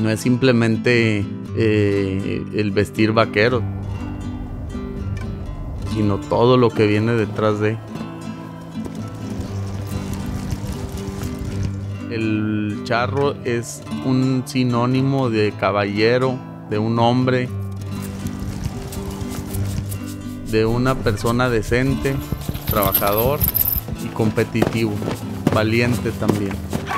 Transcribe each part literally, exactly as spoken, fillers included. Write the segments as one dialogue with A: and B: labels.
A: No es simplemente eh, el vestir vaquero, sino todo lo que viene detrás de. El charro es un sinónimo de caballero, de un hombre, de una persona decente, trabajador y competitivo, valiente también.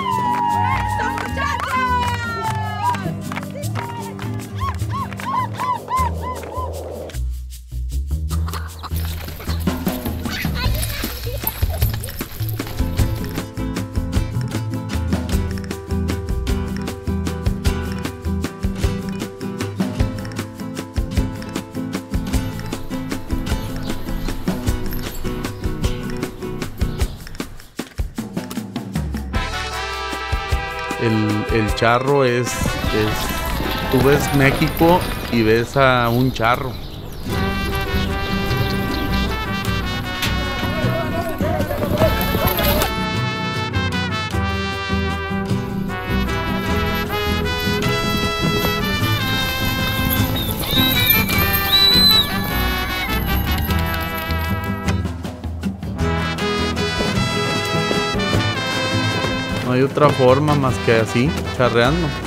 A: El, el charro es, es, tú ves México y ves a un charro. No hay otra forma más que así, charreando.